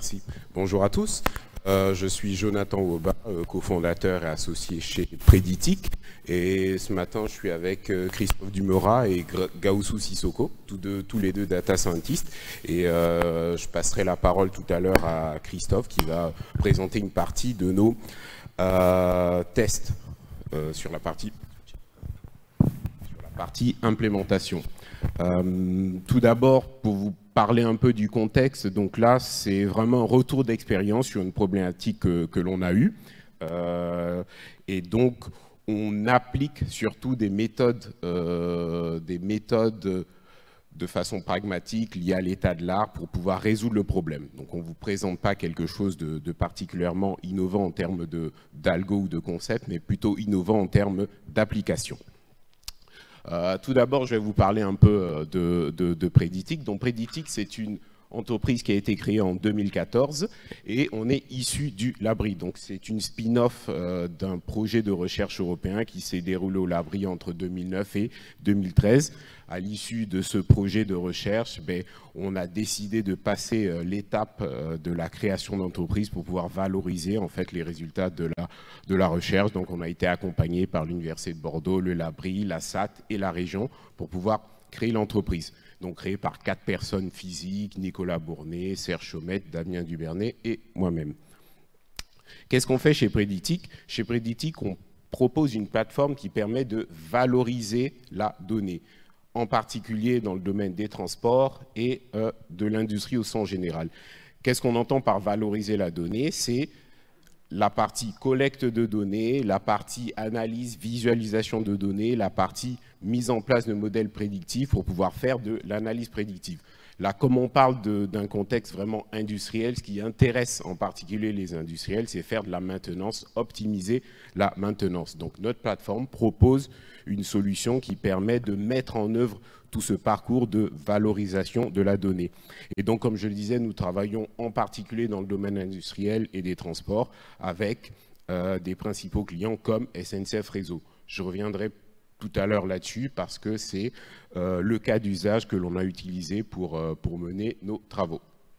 Merci. Bonjour à tous. Je suis Jonathan Woba, cofondateur et associé chez Préditic. Et ce matin, je suis avec Christophe Dumera et Gaoussou Sissoko, tous les deux data scientists. Et je passerai la parole tout à l'heure à Christophe qui va présenter une partie de nos tests sur la partie implémentation. Tout d'abord, pour vous parler un peu du contexte, donc là, c'est vraiment un retour d'expérience sur une problématique que l'on a eue. Et donc, on applique surtout des méthodes de façon pragmatique liées à l'état de l'art pour pouvoir résoudre le problème. Donc, on ne vous présente pas quelque chose de particulièrement innovant en termes d'algo ou de concept, mais plutôt innovant en termes d'application. Tout d'abord, je vais vous parler un peu de Préditic. Donc, Préditic, c'est une entreprise qui a été créée en 2014 et on est issu du Labri. Donc, c'est une spin-off d'un projet de recherche européen qui s'est déroulé au Labri entre 2009 et 2013. À l'issue de ce projet de recherche, on a décidé de passer l'étape de la création d'entreprise pour pouvoir valoriser en fait les résultats de la recherche. Donc, on a été accompagné par l'Université de Bordeaux, le Labri, la SAT et la région pour pouvoir créer l'entreprise. Donc, créée par 4 personnes physiques, Nicolas Bournet, Serge Chaumette, Damien Duvernay et moi-même. Qu'est-ce qu'on fait chez Préditic? Chez Préditic, on propose une plateforme qui permet de valoriser la donnée, en particulier dans le domaine des transports et de l'industrie au sens général. Qu'est-ce qu'on entend par valoriser la donnée? C'est la partie collecte de données, la partie analyse, visualisation de données, la partie mise en place de modèles prédictifs pour pouvoir faire de l'analyse prédictive. Là, comme on parle d'un contexte vraiment industriel, ce qui intéresse en particulier les industriels, c'est faire de la maintenance, optimiser la maintenance. Donc, notre plateforme propose une solution qui permet de mettre en œuvre tout ce parcours de valorisation de la donnée. Et donc, comme je le disais, nous travaillons en particulier dans le domaine industriel et des transports avec des principaux clients comme SNCF Réseau. Je reviendrai tout à l'heure là-dessus parce que c'est le cas d'usage que l'on a utilisé pour mener nos travaux.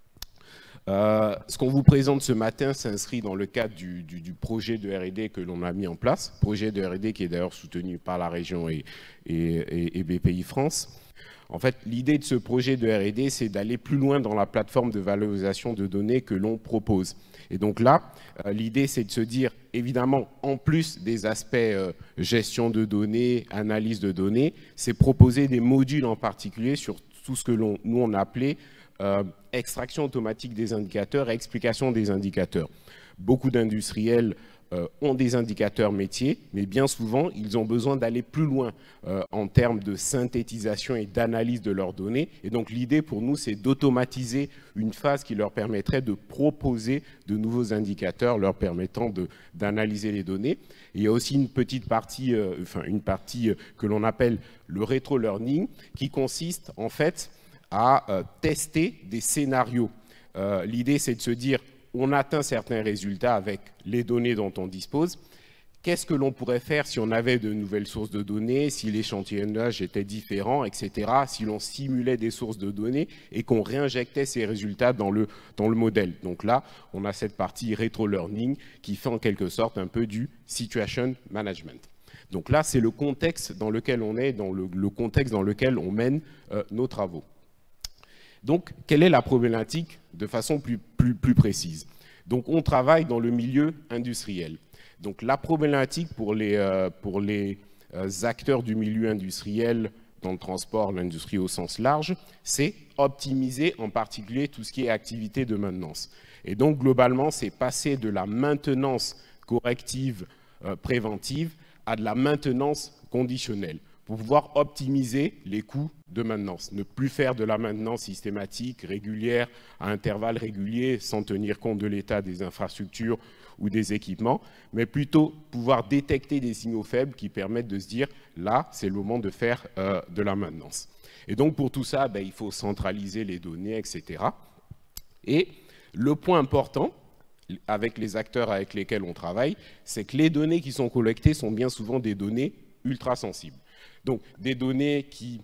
Ce qu'on vous présente ce matin s'inscrit dans le cadre du projet de R&D que l'on a mis en place, projet de R&D qui est d'ailleurs soutenu par la région et BPI France. En fait, l'idée de ce projet de R&D, c'est d'aller plus loin dans la plateforme de valorisation de données que l'on propose. Et donc là, l'idée, c'est de se dire, évidemment, en plus des aspects gestion de données, analyse de données, c'est proposer des modules en particulier sur tout ce que nous, on a appelé extraction automatique des indicateurs et explication des indicateurs. Beaucoup d'industriels ont des indicateurs métiers, mais bien souvent, ils ont besoin d'aller plus loin en termes de synthétisation et d'analyse de leurs données. Et donc, l'idée pour nous, c'est d'automatiser une phase qui leur permettrait de proposer de nouveaux indicateurs leur permettant d'analyser les données. Et il y a aussi une petite partie, que l'on appelle le rétro-learning, qui consiste en fait à tester des scénarios. L'idée, c'est de se dire, on atteint certains résultats avec les données dont on dispose. Qu'est-ce que l'on pourrait faire si on avait de nouvelles sources de données, si l'échantillonnage était différent, etc., si l'on simulait des sources de données et qu'on réinjectait ces résultats dans le modèle. Donc là, on a cette partie rétro-learning qui fait en quelque sorte un peu du situation management. Donc là, c'est le contexte dans lequel on est, dans le contexte dans lequel on mène nos travaux. Donc, quelle est la problématique de façon plus précise? Donc, on travaille dans le milieu industriel. Donc, la problématique pour les acteurs du milieu industriel dans le transport, l'industrie au sens large, c'est optimiser en particulier tout ce qui est activité de maintenance. Et donc, globalement, c'est passer de la maintenance corrective préventive à de la maintenance conditionnelle, pour pouvoir optimiser les coûts de maintenance. Ne plus faire de la maintenance systématique, régulière, à intervalles réguliers, sans tenir compte de l'état des infrastructures ou des équipements, mais plutôt pouvoir détecter des signaux faibles qui permettent de se dire, là, c'est le moment de faire de la maintenance. Et donc, pour tout ça, il faut centraliser les données, etc. Et le point important, avec les acteurs avec lesquels on travaille, c'est que les données qui sont collectées sont bien souvent des données ultra sensibles. Donc, des données qui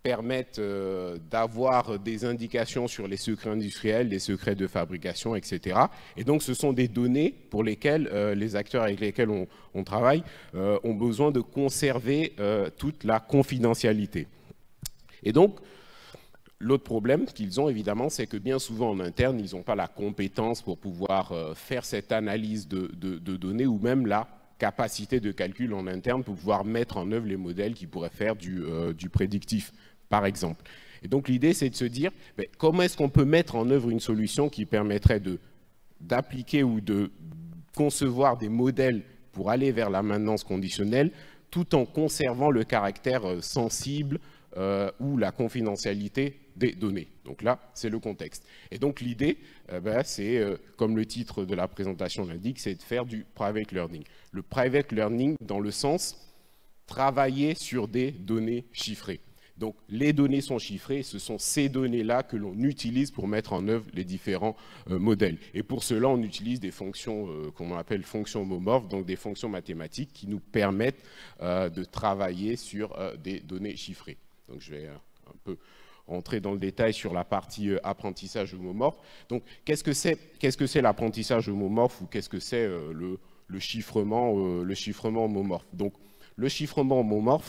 permettent d'avoir des indications sur les secrets industriels, les secrets de fabrication, etc. Et donc, ce sont des données pour lesquelles les acteurs avec lesquels on travaille ont besoin de conserver toute la confidentialité. Et donc, l'autre problème qu'ils ont, évidemment, c'est que bien souvent, en interne, ils n'ont pas la compétence pour pouvoir faire cette analyse de données ou même la capacité de calcul en interne pour pouvoir mettre en œuvre les modèles qui pourraient faire du prédictif, par exemple. Et donc, l'idée, c'est de se dire, comment est-ce qu'on peut mettre en œuvre une solution qui permettrait d'appliquer ou de concevoir des modèles pour aller vers la maintenance conditionnelle, tout en conservant le caractère sensible ou la confidentialité des données. Donc là, c'est le contexte. Et donc l'idée, c'est, comme le titre de la présentation l'indique, c'est de faire du private learning. Le private learning dans le sens travailler sur des données chiffrées. Donc les données sont chiffrées, ce sont ces données-là que l'on utilise pour mettre en œuvre les différents modèles. Et pour cela, on utilise des fonctions qu'on appelle fonctions homomorphes, donc des fonctions mathématiques qui nous permettent de travailler sur des données chiffrées. Donc je vais un peu entrer dans le détail sur la partie apprentissage homomorphe. Donc qu'est-ce que c'est l'apprentissage homomorphe ou qu'est-ce que c'est le chiffrement homomorphe? Donc le chiffrement homomorphe,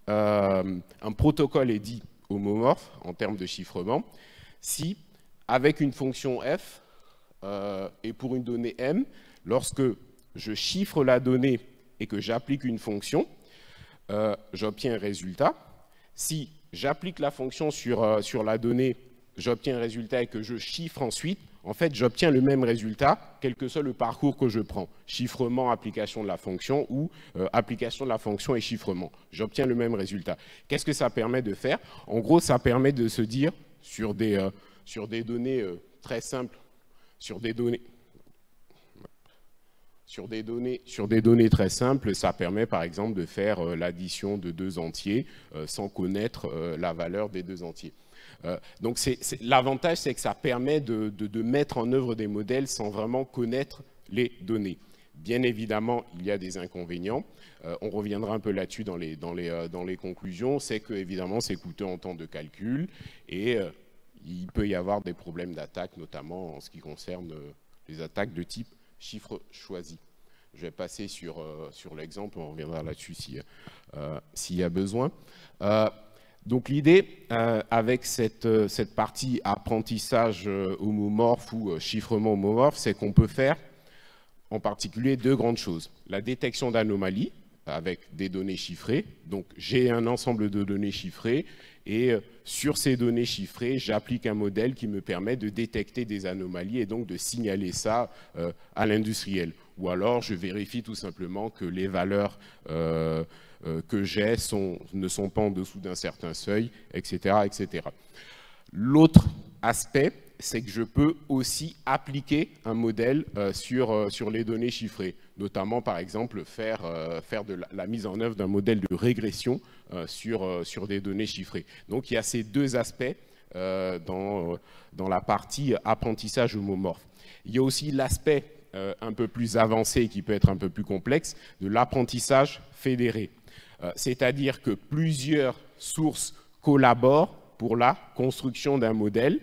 un protocole est dit homomorphe en termes de chiffrement si, avec une fonction f et pour une donnée m, lorsque je chiffre la donnée et que j'applique une fonction, j'obtiens un résultat. Si j'applique la fonction sur la donnée, j'obtiens un résultat et que je chiffre ensuite, en fait, j'obtiens le même résultat, quel que soit le parcours que je prends. Chiffrement, application de la fonction ou application de la fonction et chiffrement. J'obtiens le même résultat. Qu'est-ce que ça permet de faire? En gros, ça permet de se dire, sur des données très simples, sur des données très simples, ça permet par exemple de faire l'addition de deux entiers sans connaître la valeur des deux entiers. Donc l'avantage, c'est que ça permet de mettre en œuvre des modèles sans vraiment connaître les données. Bien évidemment, il y a des inconvénients. On reviendra un peu là-dessus dans les conclusions. C'est que évidemment, c'est coûteux en temps de calcul et il peut y avoir des problèmes d'attaque, notamment en ce qui concerne les attaques de type chiffre choisi. Je vais passer sur l'exemple, on reviendra là-dessus s'il y a besoin. Donc l'idée, avec cette partie apprentissage homomorphe ou chiffrement homomorphe, c'est qu'on peut faire en particulier deux grandes choses. La détection d'anomalies avec des données chiffrées. Donc j'ai un ensemble de données chiffrées et sur ces données chiffrées, j'applique un modèle qui me permet de détecter des anomalies et donc de signaler ça à l'industriel. Ou alors je vérifie tout simplement que les valeurs que j'ai ne sont pas en dessous d'un certain seuil, etc. etc. L'autre aspect, c'est que je peux aussi appliquer un modèle sur les données chiffrées, notamment par exemple faire de la mise en œuvre d'un modèle de régression sur des données chiffrées. Donc il y a ces deux aspects dans la partie apprentissage homomorphe. Il y a aussi l'aspect un peu plus avancé qui peut être un peu plus complexe de l'apprentissage fédéré. C'est-à-dire que plusieurs sources collaborent pour la construction d'un modèle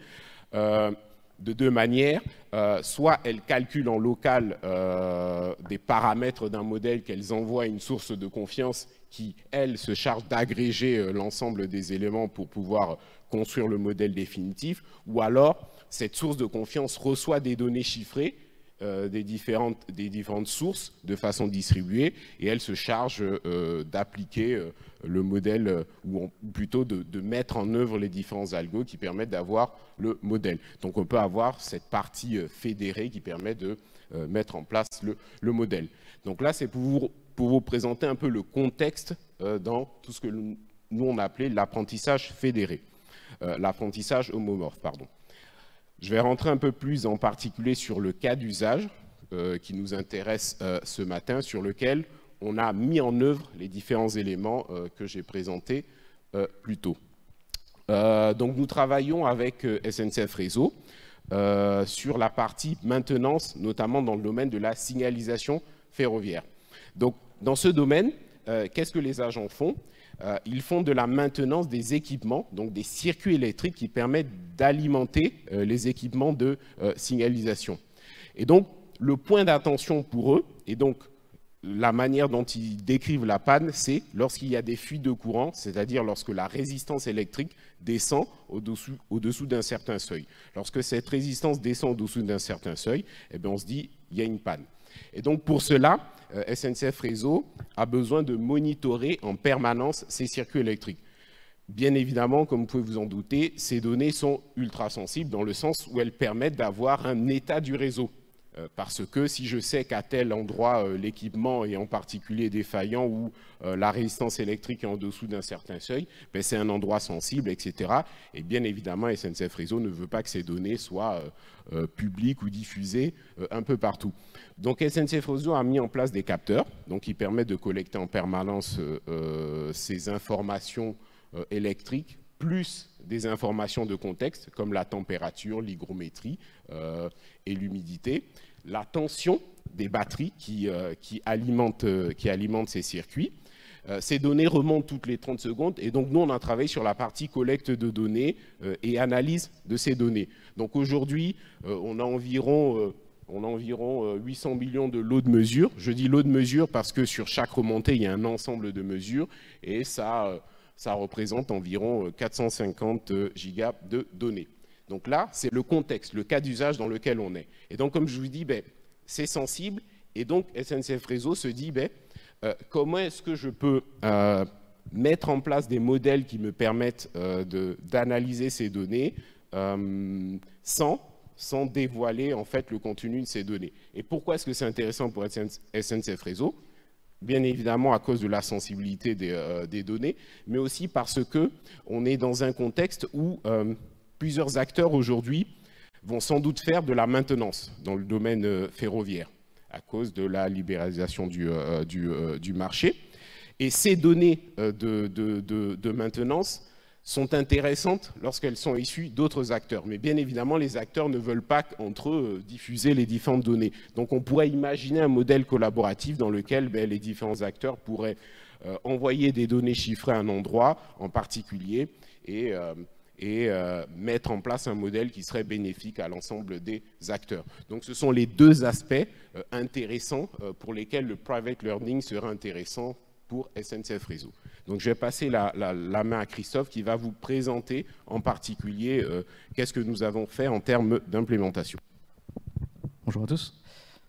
de deux manières. Soit elles calculent en local des paramètres d'un modèle qu'elles envoient à une source de confiance qui, elle, se charge d'agréger l'ensemble des éléments pour pouvoir construire le modèle définitif. Ou alors, cette source de confiance reçoit des données chiffrées des différentes sources de façon distribuée et elle se charge d'appliquer le modèle ou plutôt de mettre en œuvre les différents algos qui permettent d'avoir le modèle. Donc on peut avoir cette partie fédérée qui permet de mettre en place le modèle. Donc là c'est pour vous présenter un peu le contexte dans tout ce que nous on appelait l'apprentissage fédéré, l'apprentissage homomorphe, pardon. Je vais rentrer un peu plus en particulier sur le cas d'usage qui nous intéresse ce matin, sur lequel on a mis en œuvre les différents éléments que j'ai présentés plus tôt. Donc nous travaillons avec SNCF Réseau sur la partie maintenance, notamment dans le domaine de la signalisation ferroviaire. Donc dans ce domaine, qu'est-ce que les agents font? Ils font de la maintenance des équipements, donc des circuits électriques qui permettent d'alimenter les équipements de signalisation. Et donc, le point d'attention pour eux, et donc la manière dont ils décrivent la panne, c'est lorsqu'il y a des fuites de courant, c'est-à-dire lorsque la résistance électrique descend au-dessous d'un certain seuil. Lorsque cette résistance descend au-dessous d'un certain seuil, eh bien on se dit il y a une panne. Et donc pour cela, SNCF Réseau a besoin de monitorer en permanence ces circuits électriques. Bien évidemment, comme vous pouvez vous en douter, ces données sont ultra sensibles dans le sens où elles permettent d'avoir un état du réseau. Parce que si je sais qu'à tel endroit, l'équipement est en particulier défaillant ou la résistance électrique est en dessous d'un certain seuil, ben c'est un endroit sensible, etc. Et bien évidemment, SNCF Réseau ne veut pas que ces données soient publiques ou diffusées un peu partout. Donc SNCF Réseau a mis en place des capteurs donc, qui permettent de collecter en permanence ces informations électriques, plus des informations de contexte comme la température, l'hygrométrie et l'humidité, la tension des batteries qui alimentent ces circuits. Ces données remontent toutes les 30 secondes et donc nous on a travaillé sur la partie collecte de données et analyse de ces données. Donc aujourd'hui on a environ 800 millions de lots de mesure. Je dis lots de mesure parce que sur chaque remontée il y a un ensemble de mesures et ça représente environ 450 gigas de données. Donc là, c'est le contexte, le cas d'usage dans lequel on est. Et donc, comme je vous dis, c'est sensible. Et donc, SNCF Réseau se dit, comment est-ce que je peux mettre en place des modèles qui me permettent d'analyser ces données sans dévoiler en fait, le contenu de ces données. Et pourquoi est-ce que c'est intéressant pour SNCF Réseau? Bien évidemment à cause de la sensibilité des données, mais aussi parce qu'on est dans un contexte où plusieurs acteurs aujourd'hui vont sans doute faire de la maintenance dans le domaine ferroviaire à cause de la libéralisation du marché. Et ces données de maintenance sont intéressantes lorsqu'elles sont issues d'autres acteurs. Mais bien évidemment, les acteurs ne veulent pas entre eux diffuser les différentes données. Donc on pourrait imaginer un modèle collaboratif dans lequel les différents acteurs pourraient envoyer des données chiffrées à un endroit en particulier et mettre en place un modèle qui serait bénéfique à l'ensemble des acteurs. Donc ce sont les deux aspects intéressants pour lesquels le private learning serait intéressant pour SNCF Réseau. Donc je vais passer la main à Christophe qui va vous présenter en particulier qu'est-ce que nous avons fait en termes d'implémentation. Bonjour à tous.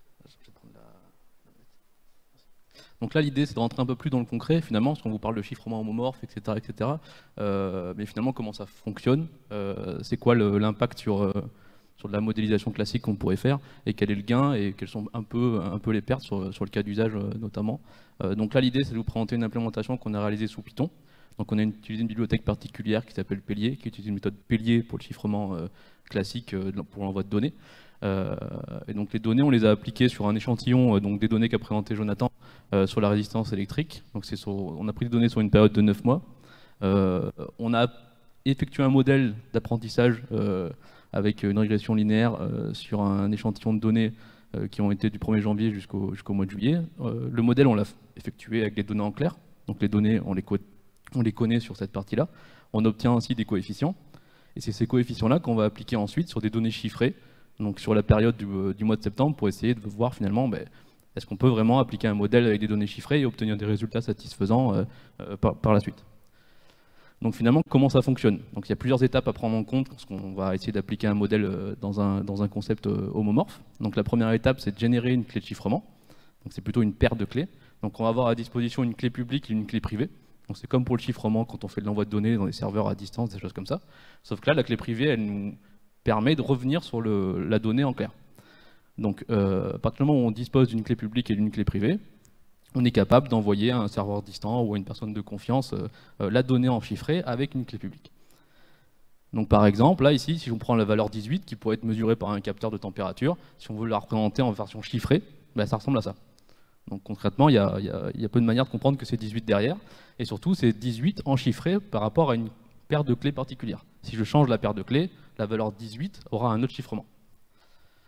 Donc là, l'idée, c'est de rentrer un peu plus dans le concret, finalement, parce qu'on vous parle de chiffrement homomorphe, etc. etc. Mais finalement, comment ça fonctionne, c'est quoi l'impact sur de la modélisation classique qu'on pourrait faire, et quel est le gain, et quelles sont un peu les pertes sur le cas d'usage notamment. Donc là, l'idée, c'est de vous présenter une implémentation qu'on a réalisée sous Python. Donc on a utilisé une bibliothèque particulière qui s'appelle Pellier, qui utilise une méthode Pellier pour le chiffrement classique pour l'envoi de données. Et donc les données, on les a appliquées sur un échantillon, donc des données qu'a présenté Jonathan sur la résistance électrique. Donc on a pris des données sur une période de 9 mois. On a effectué un modèle d'apprentissage avec une régression linéaire sur un échantillon de données qui ont été du 1er janvier jusqu'au mois de juillet. Le modèle, on l'a effectué avec des données en clair. Donc les données, on les connaît sur cette partie-là. On obtient ainsi des coefficients. Et c'est ces coefficients-là qu'on va appliquer ensuite sur des données chiffrées, donc sur la période du mois de septembre, pour essayer de voir finalement est-ce qu'on peut vraiment appliquer un modèle avec des données chiffrées et obtenir des résultats satisfaisants par la suite. Donc finalement, comment ça fonctionne? Donc il y a plusieurs étapes à prendre en compte lorsqu'on va essayer d'appliquer un modèle dans un concept homomorphe. Donc la première étape, c'est de générer une clé de chiffrement. Donc c'est plutôt une paire de clés. Donc on va avoir à disposition une clé publique et une clé privée. Donc c'est comme pour le chiffrement quand on fait de l'envoi de données dans des serveurs à distance, des choses comme ça. Sauf que là, la clé privée, elle nous permet de revenir sur la donnée en clair. Donc à partir du moment où on dispose d'une clé publique et d'une clé privée, on est capable d'envoyer à un serveur distant ou à une personne de confiance la donnée en chiffré avec une clé publique. Donc par exemple, là ici, si on prend la valeur 18 qui pourrait être mesurée par un capteur de température, si on veut la représenter en version chiffrée, ça ressemble à ça. Donc concrètement, il y a peu de manières de comprendre que c'est 18 derrière, et surtout c'est 18 en chiffré par rapport à une paire de clés particulière. Si je change la paire de clés, la valeur 18 aura un autre chiffrement.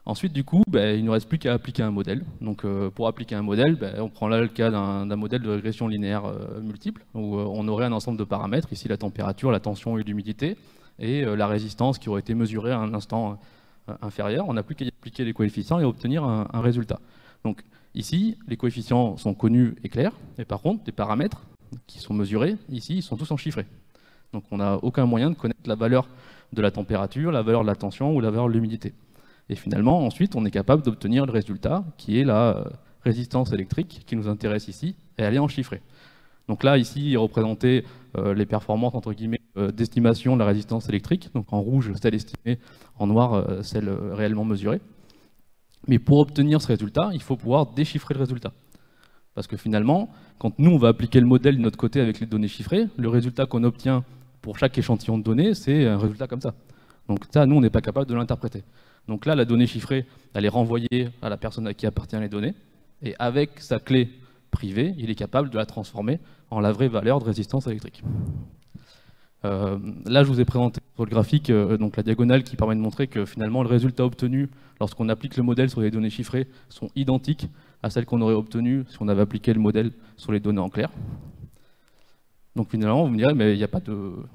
Ensuite, du coup, il ne nous reste plus qu'à appliquer un modèle. Donc, pour appliquer un modèle, on prend là le cas d'un modèle de régression linéaire multiple, où on aurait un ensemble de paramètres, ici la température, la tension et l'humidité, et la résistance qui aurait été mesurée à un instant inférieur. On n'a plus qu'à y appliquer les coefficients et obtenir un résultat. Donc, ici, les coefficients sont connus et clairs, et par contre, les paramètres qui sont mesurés, ici, ils sont tous en chiffré. Donc, on n'a aucun moyen de connaître la valeur de la température, la valeur de la tension ou la valeur de l'humidité. Et finalement, ensuite, on est capable d'obtenir le résultat, qui est la résistance électrique, qui nous intéresse ici, et elle est en chiffré. Donc là, ici, il est représenté les performances, entre guillemets, d'estimation de la résistance électrique. Donc en rouge, celle estimée, en noir, celle réellement mesurée. Mais pour obtenir ce résultat, il faut pouvoir déchiffrer le résultat. Parce que finalement, quand nous, on va appliquer le modèle de notre côté avec les données chiffrées, le résultat qu'on obtient pour chaque échantillon de données, c'est un résultat comme ça. Donc ça, nous, on n'est pas capable de l'interpréter. Donc là, la donnée chiffrée, elle est renvoyée à la personne à qui appartient les données, et avec sa clé privée, il est capable de la transformer en la vraie valeur de résistance électrique. Là, je vous ai présenté sur le graphique donc la diagonale qui permet de montrer que finalement, le résultat obtenu lorsqu'on applique le modèle sur les données chiffrées sont identiques à celles qu'on aurait obtenues si on avait appliqué le modèle sur les données en clair. Donc finalement, vous me direz, mais il n'y a pas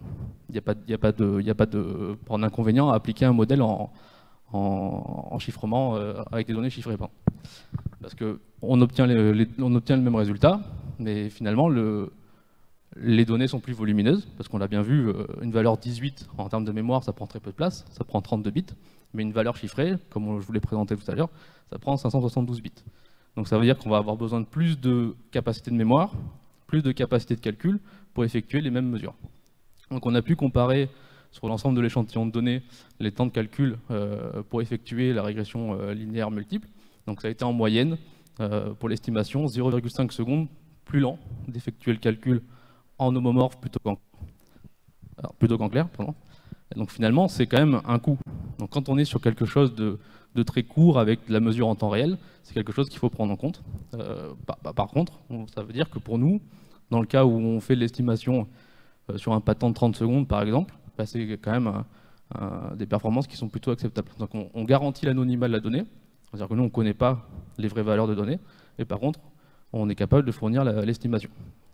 de point d'inconvénient à appliquer un modèle en chiffrement avec des données chiffrées. Parce qu'on obtient le même résultat, mais finalement, les données sont plus volumineuses, parce qu'on l'a bien vu, une valeur 18 en termes de mémoire, ça prend très peu de place, ça prend 32 bits, mais une valeur chiffrée, comme je vous l'ai présenté tout à l'heure, ça prend 572 bits. Donc ça veut dire qu'on va avoir besoin de plus de capacité de mémoire, plus de capacité de calcul pour effectuer les mêmes mesures. Donc on a pu comparer sur l'ensemble de l'échantillon de données les temps de calcul pour effectuer la régression linéaire multiple. Donc ça a été en moyenne, pour l'estimation, 0,5 secondes plus lent d'effectuer le calcul en homomorphe plutôt qu'en clair. Pardon. Donc finalement, c'est quand même un coût. Donc quand on est sur quelque chose de très court avec de la mesure en temps réel, c'est quelque chose qu'il faut prendre en compte. Par contre, ça veut dire que pour nous, dans le cas où on fait l'estimation sur un patent de 30 secondes par exemple, c'est quand même des performances qui sont plutôt acceptables. Donc on garantit l'anonymat de la donnée, c'est-à-dire que nous on ne connaît pas les vraies valeurs de données, et par contre on est capable de fournir l'estimation.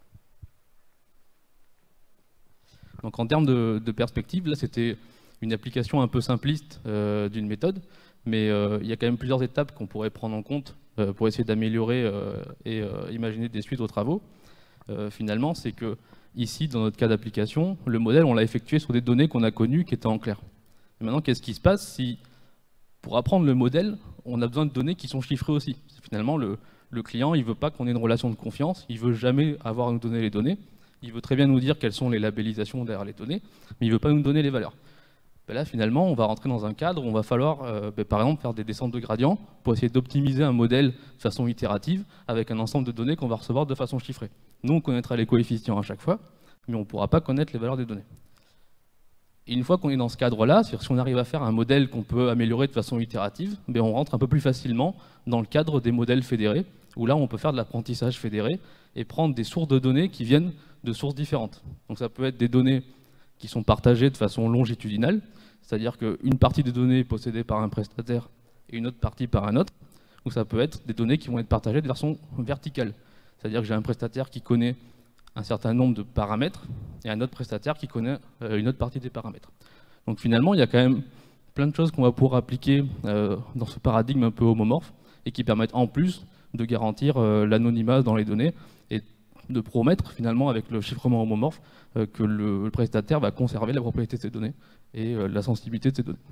Donc en termes de perspective, là c'était une application un peu simpliste d'une méthode, mais il y a quand même plusieurs étapes qu'on pourrait prendre en compte pour essayer d'améliorer et imaginer des suites aux travaux. Finalement, c'est que ici, dans notre cas d'application, le modèle, on l'a effectué sur des données qu'on a connues qui étaient en clair. Et maintenant, qu'est-ce qui se passe si, pour apprendre le modèle, on a besoin de données qui sont chiffrées aussi? Finalement, le client, il ne veut pas qu'on ait une relation de confiance, il ne veut jamais avoir à nous donner les données, il veut très bien nous dire quelles sont les labellisations derrière les données, mais il ne veut pas nous donner les valeurs. Là, finalement, on va rentrer dans un cadre où on va falloir, par exemple, faire des descentes de gradient pour essayer d'optimiser un modèle de façon itérative avec un ensemble de données qu'on va recevoir de façon chiffrée. Nous, on connaîtra les coefficients à chaque fois, mais on ne pourra pas connaître les valeurs des données. Et une fois qu'on est dans ce cadre-là, si on arrive à faire un modèle qu'on peut améliorer de façon itérative, on rentre un peu plus facilement dans le cadre des modèles fédérés, où là, on peut faire de l'apprentissage fédéré et prendre des sources de données qui viennent de sources différentes. Donc ça peut être des données qui sont partagées de façon longitudinale, c'est-à-dire qu'une partie des données est possédée par un prestataire et une autre partie par un autre, ou ça peut être des données qui vont être partagées de façon verticale, c'est-à-dire que j'ai un prestataire qui connaît un certain nombre de paramètres et un autre prestataire qui connaît une autre partie des paramètres. Donc finalement, il y a quand même plein de choses qu'on va pouvoir appliquer dans ce paradigme un peu homomorphe et qui permettent en plus de garantir l'anonymat dans les données et de promettre finalement avec le chiffrement homomorphe que le prestataire va conserver la propriété de ces données et la sensibilité de ces données.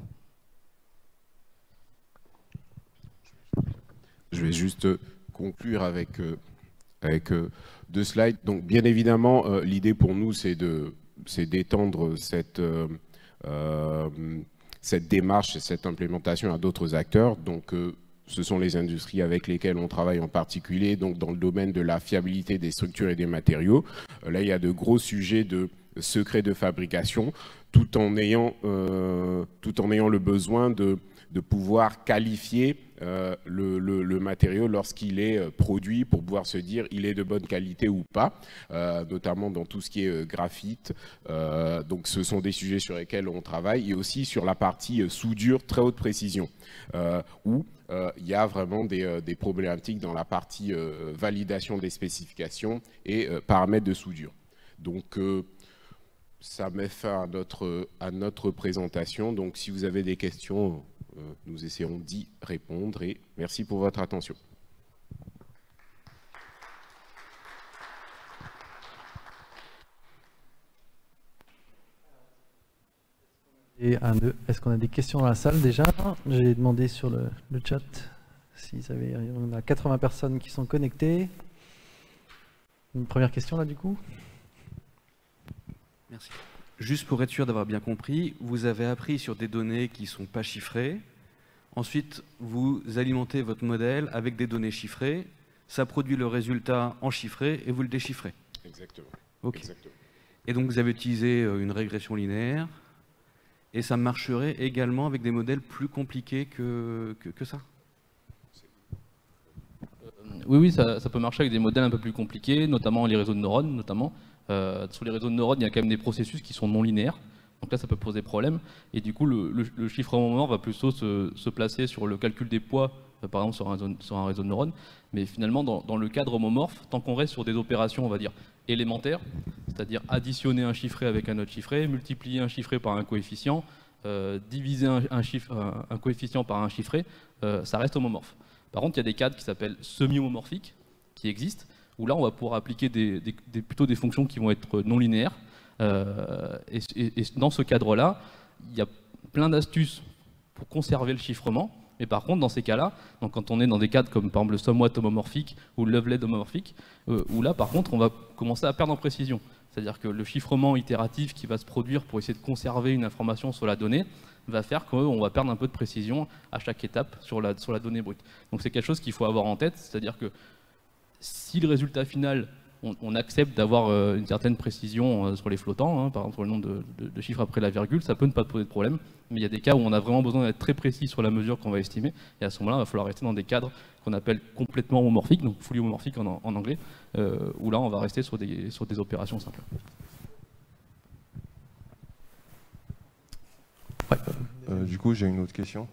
Je vais juste conclure avec deux slides. Donc bien évidemment, l'idée pour nous, c'est d'étendre cette démarche et cette implémentation à d'autres acteurs. Donc ce sont les industries avec lesquelles on travaille en particulier, donc dans le domaine de la fiabilité des structures et des matériaux. Là, il y a de gros sujets de secret de fabrication, tout en ayant le besoin de pouvoir qualifier le matériau lorsqu'il est produit pour pouvoir se dire il est de bonne qualité ou pas, notamment dans tout ce qui est graphite. Donc ce sont des sujets sur lesquels on travaille, et aussi sur la partie soudure très haute précision, où il y a vraiment des problématiques dans la partie validation des spécifications et paramètres de soudure. Donc ça met fin à notre présentation. Donc si vous avez des questions, nous essaierons d'y répondre, et merci pour votre attention. Et un, deux. Est-ce qu'on a des questions dans la salle déjà? J'ai demandé sur le chat s'ils avaient. On a 80 personnes qui sont connectées. Une première question là du coup? Merci. Juste pour être sûr d'avoir bien compris, vous avez appris sur des données qui ne sont pas chiffrées. Ensuite, vous alimentez votre modèle avec des données chiffrées. Ça produit le résultat en chiffré et vous le déchiffrez. Exactement. Ok. Exactement. Et donc vous avez utilisé une régression linéaire. Et ça marcherait également avec des modèles plus compliqués que ça? Oui, ça peut marcher avec des modèles un peu plus compliqués, notamment les réseaux de neurones. Sur les réseaux de neurones, il y a quand même des processus qui sont non linéaires. Donc là, ça peut poser problème. Et du coup, le chiffrement mort va plutôt se placer sur le calcul des poids, par exemple sur un réseau de neurones. Mais finalement, dans le cadre homomorphe, tant qu'on reste sur des opérations, on va dire, élémentaires, c'est-à-dire additionner un chiffré avec un autre chiffré, multiplier un chiffré par un coefficient, diviser un coefficient par un chiffré, ça reste homomorphe. Par contre, il y a des cadres qui s'appellent semi-homomorphiques, qui existent, où là, on va pouvoir appliquer plutôt des fonctions qui vont être non linéaires. Et dans ce cadre-là, il y a plein d'astuces pour conserver le chiffrement. Mais par contre, dans ces cas-là, quand on est dans des cadres comme par exemple le somewhat homomorphique ou le lovelet homomorphique, où là, par contre, on va commencer à perdre en précision. C'est-à-dire que le chiffrement itératif qui va se produire pour essayer de conserver une information sur la donnée va faire qu'on va perdre un peu de précision à chaque étape sur la donnée brute. Donc c'est quelque chose qu'il faut avoir en tête, c'est-à-dire que si le résultat final, on accepte d'avoir une certaine précision sur les flottants, par exemple sur le nombre de chiffres après la virgule, ça peut ne pas poser de problème, mais il y a des cas où on a vraiment besoin d'être très précis sur la mesure qu'on va estimer, et à ce moment-là, il va falloir rester dans des cadres qu'on appelle complètement homomorphiques, donc fully homomorphiques en anglais, où là on va rester sur des opérations simples. Ouais. Du coup, j'ai une autre question.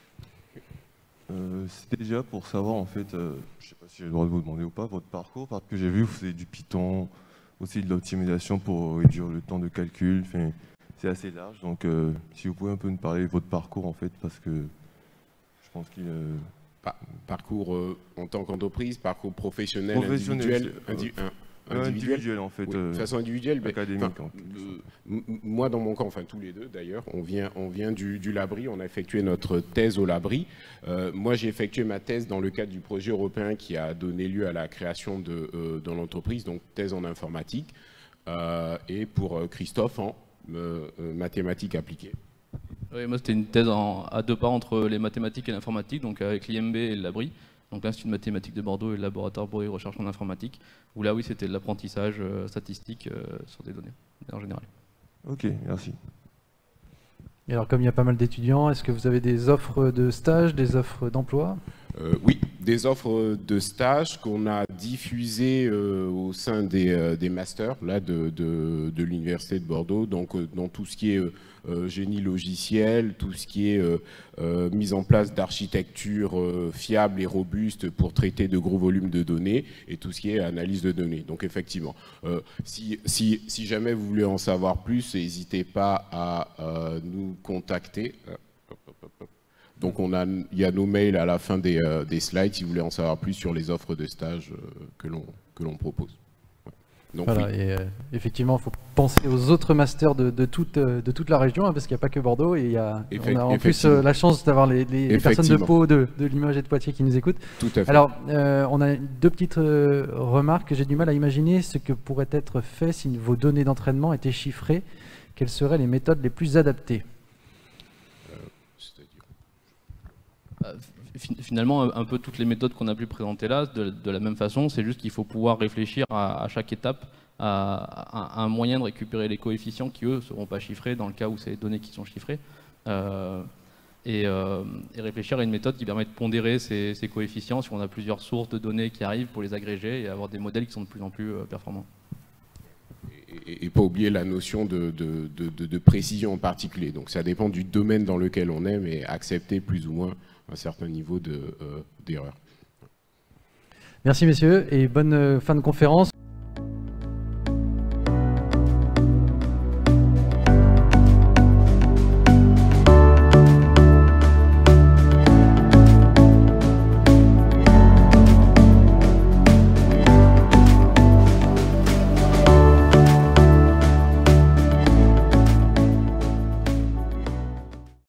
C'était déjà pour savoir, en fait, je ne sais pas si j'ai le droit de vous demander ou pas, votre parcours, parce que j'ai vu que vous faisiez du Python, aussi de l'optimisation pour réduire le temps de calcul. Enfin, c'est assez large, donc si vous pouvez un peu nous parler de votre parcours, en fait, parce que je pense qu'il... Parcours en tant qu'entreprise, parcours professionnel, individuel, individuel en fait. Oui, de façon individuelle, académique. Moi, dans mon cas, enfin tous les deux d'ailleurs, on vient du Labri, on a effectué notre thèse au Labri. Moi, j'ai effectué ma thèse dans le cadre du projet européen qui a donné lieu à la création de l'entreprise, donc thèse en informatique, et pour Christophe en mathématiques appliquées. Oui, moi c'était une thèse à deux pas entre les mathématiques et l'informatique, donc avec l'IMB et le Labri. Donc l'Institut de mathématiques de Bordeaux et le laboratoire Bordeaux de recherche en informatique, où là oui c'était de l'apprentissage statistique sur des données en général. Ok, merci. Et alors comme il y a pas mal d'étudiants, est-ce que vous avez des offres de stage, des offres d'emploi? Oui, des offres de stage qu'on a diffusées au sein des masters là, de l'Université de Bordeaux, donc dans tout ce qui est génie logiciel, tout ce qui est mise en place d'architecture fiable et robuste pour traiter de gros volumes de données, et tout ce qui est analyse de données. Donc effectivement, si jamais vous voulez en savoir plus, n'hésitez pas à nous contacter. Donc il y a nos mails à la fin des slides si vous voulez en savoir plus sur les offres de stage que l'on propose. Donc, voilà, oui. et effectivement, il faut penser aux autres masters de toute la région, parce qu'il n'y a pas que Bordeaux, et on a en plus la chance d'avoir les personnes de Pau, de Limoges et de Poitiers qui nous écoutent. Tout à fait. Alors, on a deux petites remarques que j'ai du mal à imaginer ce que pourrait être fait si vos données d'entraînement étaient chiffrées. Quelles seraient les méthodes les plus adaptées? Finalement, un peu toutes les méthodes qu'on a pu présenter là, de la même façon, c'est juste qu'il faut pouvoir réfléchir à chaque étape à un moyen de récupérer les coefficients qui, eux, ne seront pas chiffrés dans le cas où c'est les données qui sont chiffrées. et réfléchir à une méthode qui permet de pondérer ces coefficients si on a plusieurs sources de données qui arrivent pour les agréger et avoir des modèles qui sont de plus en plus performants. Et pas oublier la notion de précision en particulier. Donc ça dépend du domaine dans lequel on est, mais accepter plus ou moins un certain niveau d'erreur. Merci messieurs et bonne fin de conférence.